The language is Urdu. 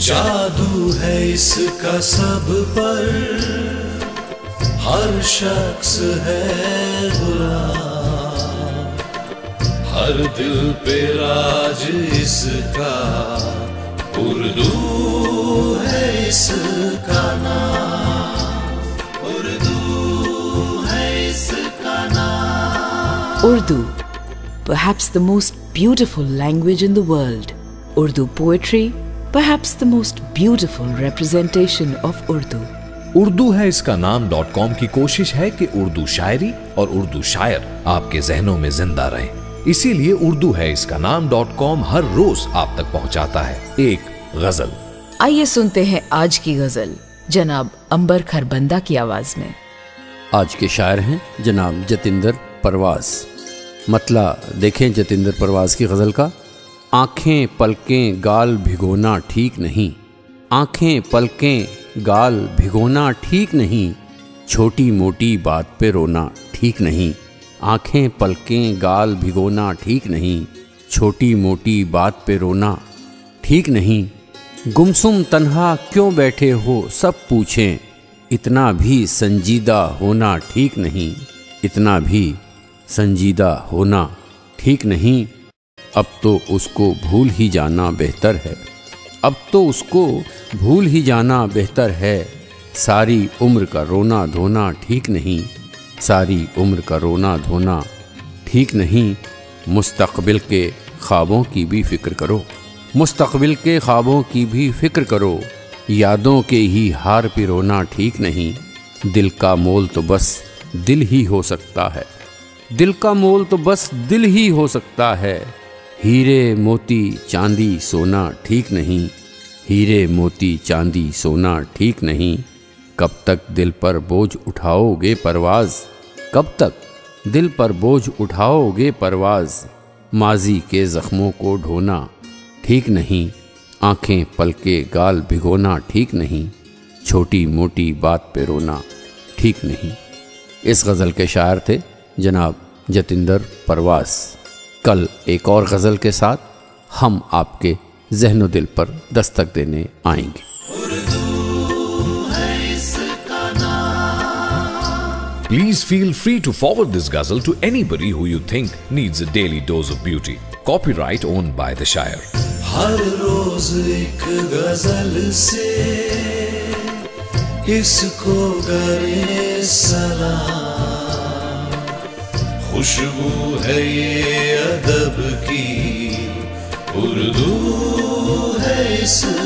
جادو ہے اس کا سب پر، ہر شخص ہے غلام، ہر دل پہ راج اس کا، اردو ہے اس کا نام، اردو ہے اس کا نام۔ Urdu, perhaps the most beautiful language in the world. Urdu poetry, perhaps the most beautiful representation of Urdu. Urdu ہے اس کا نام .com کی کوشش ہے کہ اردو شاعری اور اردو شاعر آپ کے ذہنوں میں زندہ رہیں، اسی لیے اردو ہے اس کا نام .com ہر روز آپ تک پہنچاتا ہے ایک غزل۔ آئیے سنتے ہیں آج کی غزل جناب امبر کھربندہ کی آواز میں۔ آج کے شاعر ہیں جناب جتندر پرواز۔ مطلع دیکھیں جتندر پرواز کی غزل کا۔ آنکھیں پلکیں گال بھگونا ٹھیک نہیں، آنکھیں پلکیں گال بھگونا ٹھیک نہیں، چھوٹی موٹی بات پہ رونا ٹھیک نہیں، آنکھیں پلکیں گال بھگونا ٹھیک نہیں، چھوٹی موٹی بات پہ رونا ٹھیک نہیں، گمسم تنہا کیوں بیٹھے ہو سب پوچھیں، اتنا بھی سنجیدہ ہونا ٹھیک نہیں، اتنا بھی سنجیدہ ہونا ٹھیک نہیں، اب تو اس کو بھول ہی جانا بہتر ہے، اب تو اس کو بھول ہی جانا بہتر ہے، ساری عمر کا رونا دھونا ٹھیک نہیں، ساری عمر کا رونا دھونا ٹھیک نہیں، مستقبل کے خوابوں کی بھی فکر کرو، مستقبل کے خوابوں کی بھی فکر کرو، یادوں کے ہی ہار پہ رونا ٹھیک نہیں، دل کا مول تو بس دل ہی ہو سکتا ہے، دل کا مول تو بس دل ہی ہو سکتا ہے، ہیرے موتی چاندی سونا ٹھیک نہیں، ہیرے موتی چاندی سونا ٹھیک نہیں، کب تک دل پر بوجھ اٹھاؤ گے پرواز، کب تک دل پر بوجھ اٹھاؤ گے پرواز، ماضی کے زخموں کو ڈھونا ٹھیک نہیں، آنکھیں پلکے گال بھگونا ٹھیک نہیں، چھوٹی موٹی بات پہ رونا ٹھیک نہیں۔ اس غزل کے شاعر تھے جناب جتندر پرواز۔ کل ایک اور غزل کے ساتھ ہم آپ کے ذہن و دل پر دستک دینے آئیں گے۔ Please feel free to forward this ghazal to anybody who you think needs a daily dose of beauty. Copyright owned by the shayar. ہر روز ایک غزل سے اس کو کرے سلام، خوشبو ہے یہ ادب کی، اردو ہے اس